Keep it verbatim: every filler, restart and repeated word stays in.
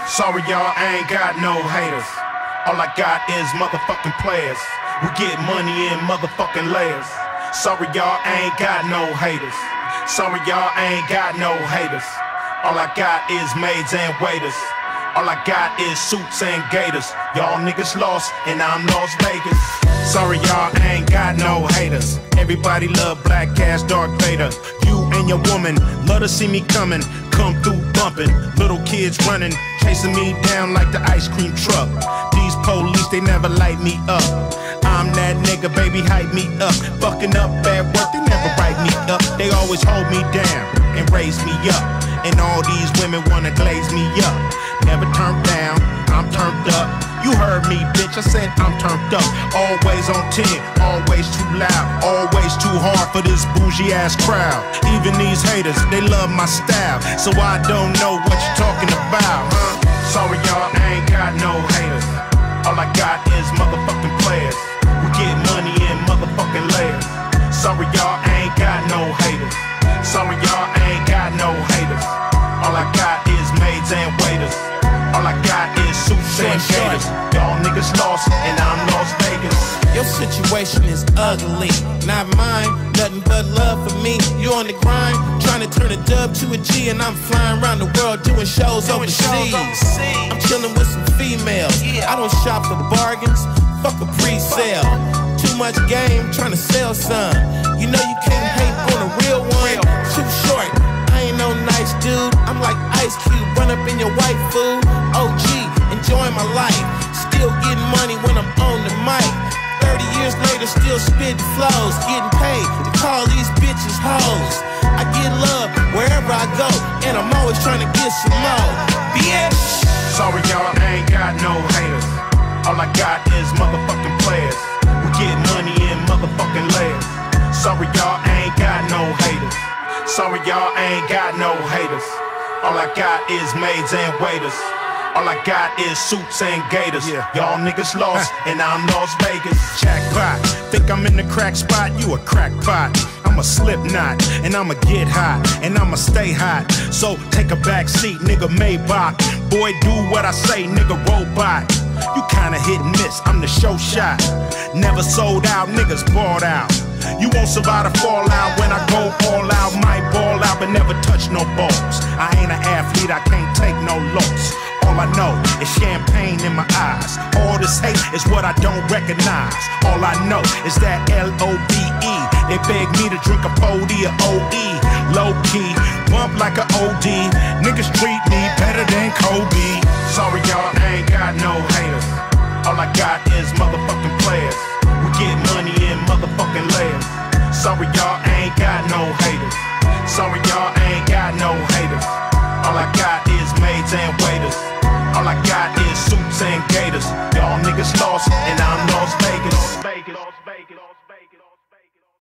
Sorry y'all, I ain't got no haters. All I got is motherfucking players. We get money in motherfucking layers. Sorry y'all, I ain't got no haters. Sorry y'all, I ain't got no haters. All I got is maids and waiters. All I got is suits and gators. Y'all niggas lost and I'm Las Vegas. Sorry y'all, I ain't got no haters. Everybody love Black Ass Darth Vader. You and your woman love to see me coming. Come through bumping, little kids running, chasing me down like the ice cream truck. These police, they never light me up. I'm that nigga, baby, hype me up. Fucking up at work, they never write me up. They always hold me down and raise me up. And all these women wanna glaze me up. Never turned down, I'm turned up. You heard me, bitch, I said I'm turned up. Always on ten, always too loud, always too hard for this bougie ass crowd. Even these haters, they love my style, so I don't know what you're talking about, huh? Sorry y'all, I ain't got no haters. All I got is motherfucking players. We get money in motherfucking layers. Sorry y'all, I ain't got no haters. Sorry y'all, I ain't got no haters. All I got is maids and waiters. All I got is suits and gators. Y'all niggas lost and I'm Las Vegas. Your situation is ugly, not mine. Nothing but love for me. You on the grind, trying to turn a dub to a G, and I'm flying around the world doing shows overseas. I'm chilling with some females. I don't shop for bargains. Fuck a pre-sale. Too much game, trying to sell some. You know you can't hate on a real one. Too short. I ain't no nice dude. I'm like Ice Cube, run up in your white food. O G, enjoying my life. Still getting money when I'm on the mic. thirty years later, still spitting flows. Getting paid to call these bitches hoes. I get love wherever I go, and I'm always trying to get some more. Bitch. Sorry y'all, I ain't got no haters. All I got is motherfucking players. We get money in motherfucking layers. Sorry y'all, I ain't got no haters. Sorry y'all, I ain't got no haters. All I got is maids and waiters. All I got is suits and gators. Y'all niggas lost and I'm Las Vegas. Jackpot, think I'm in the crack spot? You a crackpot. I'm a Slipknot and I'ma get hot and I'ma stay hot. So take a back seat, nigga Maybach. Boy, do what I say, nigga robot. You kinda hit and miss, I'm the show shot. Never sold out, niggas bought out. You won't survive the fallout when I go all out. Might ball out but never touch no balls. I ain't an athlete, I can't take no loss. All I know is champagne in my eyes. All this hate is what I don't recognize. All I know is that L O V E. They beg me to drink a forty or O E. Low key, bump like a O D. Niggas treat me better than Kobe. Sorry y'all, I ain't got no haters. All I got is motherfucking players. We get money in motherfucking layers. Sorry y'all, I ain't got no haters. Sorry y'all, I ain't got no haters. All I got is maids and waiters. All I got is suits and gators. Y'all niggas lost